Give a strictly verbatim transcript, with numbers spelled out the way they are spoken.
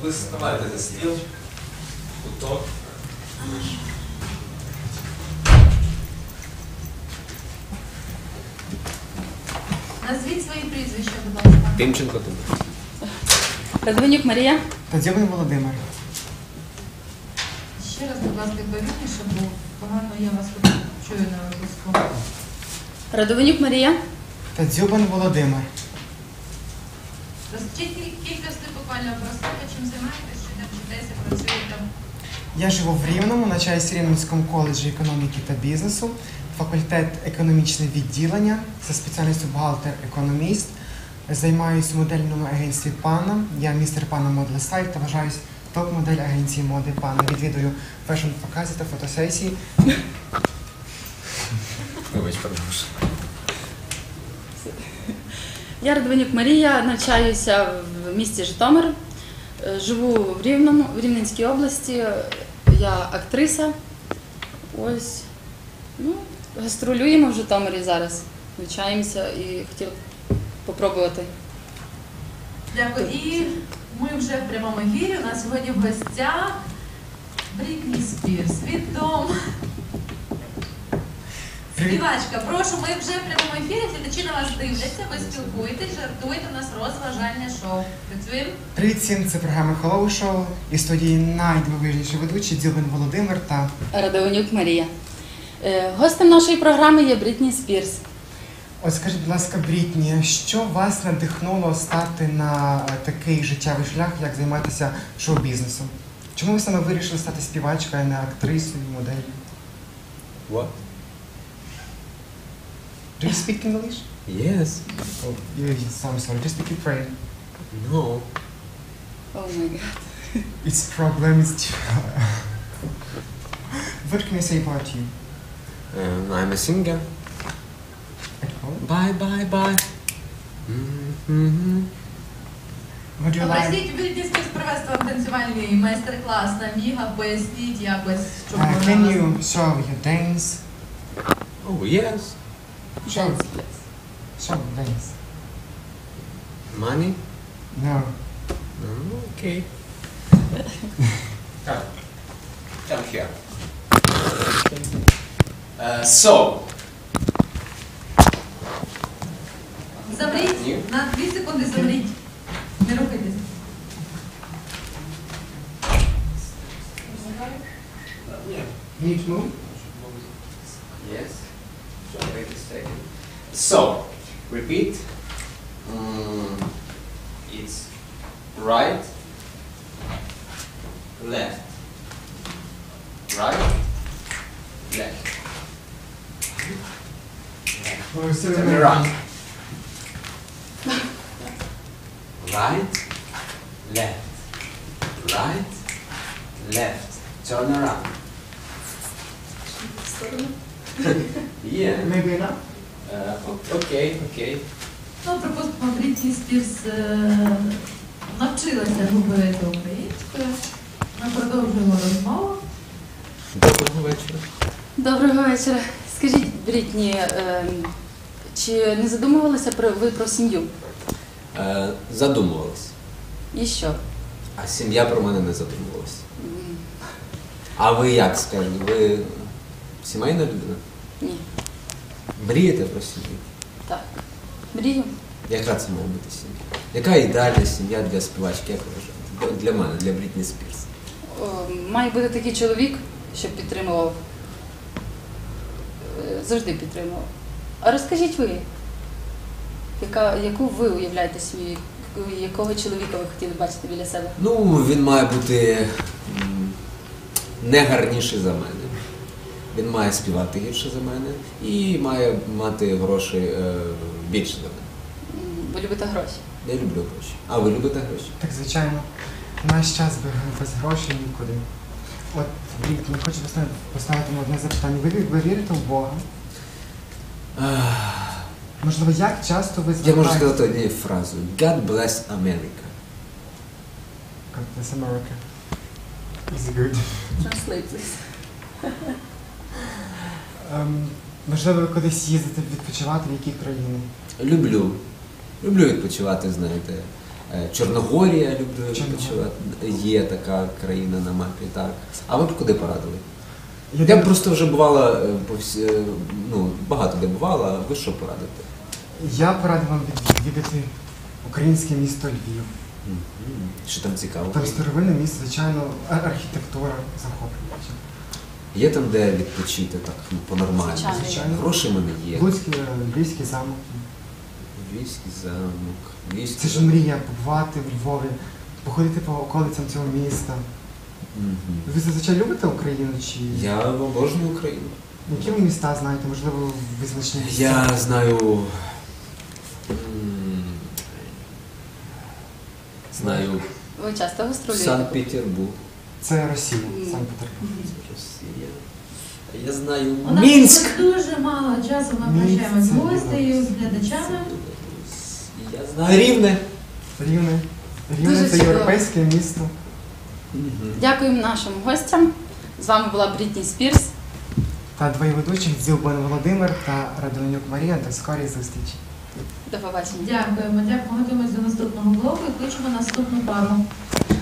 ви ставайте за стіл, куток. Назвіть свої прізвища, будь ласка. Тимченко Тимур. Радвинюк Марія. Тадзьобин Володимир. Ще раз, будь ласка, повільніше, бо погано я вас тут чую на випуску. Радвинюк Марія. Тадзьобин Володимир. Розкажіть кілька слів буквально про себе, чим займаєтесь, що там вчитеся, працюєте. Я живу в Рівному, навчаюсь в Рівненському коледжі економіки та бізнесу, факультет економічне відділення за спеціальністю бухгалтер-економіст. Займаюся в модельному агентстві «Пана». Я містер «Пана» Model Style та вважаюсь топ-модель агенції моди «Пана». Відвідую фешн-покази та фотосесії. Вибач, перепрошую. Я Радвинюк Марія, навчаюся в місті Житомир. Живу в Рівному, в Рівненській області. Я актриса. Ось. Ну, гастролюємо в Житомирі зараз. Навчаємося і хотіла попробувати. Дякую. І ми вже в прямому ефірі. У нас сьогодні в гостях Брітні Спірс. Відома співачка. Прошу, ми вже в прямому ефірі. Глядачі на вас дивляться, ви спілкуєтесь, жартуєте, у нас розважальне шоу. Працюємо? Привіт всім, це програма Hello Show. І студії найдивовижніші ведучі Дзьобин Володимир та Радвинюк Марія. Гостем нашої програми є Брітні Спірс. От скажіть, будь ласка, Брітні, що вас надихнуло стати на такий життєвий шлях, як займатися шоу-бізнесом? Чому ви саме вирішили стати співачкою, а не актрисою, моделлю? What? Do you speak English? Yes. Oh, you, I'm sorry. Do you speak Ukrainian? No. О май гад. It's problem. It's What can I say about you? Um, I'm a singer. Bye, bye, bye. Mm-hmm. What do you like? Попросіть Брітні Спірс провести вам танцювальний майстер-клас на Міга, поясніть якось, щоб Uh, вона can вас... you show your dance? Oh, yes. Show, show dance. Money? No. No, okay. Come. Come here. Uh, so, Замріть, на дві секунди замріть. Не рухайтесь. You need to move? yes. So, wait a second. So, repeat. Mm, it's right, left, right, left. Or is Turn around. Right, left, right, left. Turn around. Yeah. Maybe enough? Uh, o- okay, okay. Ну, припустимо, Брітні Спірс е, навчилася говорити українською. Ми продовжуємо розмову. Доброго вечора. Доброго вечора. Скажіть, Брітні, е, чи не задумувалися про, ви про сім'ю? Е, задумувалась. І що? А сім'я про мене не задумувалась. М, А ви як скажете? Ви сімейна людина? Ні. Мрієте про сім'ю? Так. Мрію? Яка це має бути сім'я? Яка ідеальна сім'я для співачки, як ви вважаєте? Для мене, для Брітні Спірс. О, має бути такий чоловік, щоб підтримував. Е, Завжди підтримував. А розкажіть ви, яка, яку ви уявляєте сім'ю, якого чоловіка ви хотіли бачити біля себе? Ну, він має бути м, не гарніший за мене. Він має співати гірше за мене і має мати гроші е, більше за мене. М, Ви любите гроші? Я люблю гроші. А ви любите гроші? Так, звичайно. В наш час без, без грошей нікуди. От, Брітні, хочу поставити, поставити вам одне запитання. Ви, ви вірите в Бога? Ах, Можливо, як часто ви Я можу звертаєтесь- сказати однією фразою. God bless America. God bless America. It's good. Translate, please. Ем, можливо, ви кудись їздите відпочивати, в які країни? Люблю. Люблю відпочивати, знаєте. Е, Чорногорія, люблю Чорногорія. відпочивати. Є така країна на мапі, так. А ви б куди порадили? Я Я б просто вже бувала е, по всі, е, ну, багато де бувала, а ви що порадите? Я порадив вам відвідати українське місто Львів. Мгм. Що там цікаво? Там старовинне місто, звичайно, ар- архітектура захоплююча. Є там де відпочити так, ну, по-нормальному? Звичайно. Звичайно. Гроші в мене є. Луцький, е, Львівський замок. Львівський замок. Львівський Це ж замок. мрія побувати в Львові, походити по околицям цього міста. Мгм. Ви зазвичай любите Україну чи Я обожнюю Україну. які ви міста знаєте? Можливо, визначні місця? Я знаю. м, Знаю Ви часто гастролюєте? Санкт-Петербург. Це Росія, Мгм. Санкт-Петербург. Росія. Я знаю У нас Мінськ. дуже мало часу, ми Мінськ, прощаємось з це гостею, з глядачами. Я знаю Рівне. Рівне. Рівне Дуже це чудово. європейське місто. Мгм. Дякуємо нашим гостям. З вами була Брітні Спірс. Та двоє ведучих Дзюбан Володимир та Радонюк Марія. До скорої зустрічі. До побачення. Дякуємо, дякуємо. Готуємось до наступного блоку і кличемо наступну пару.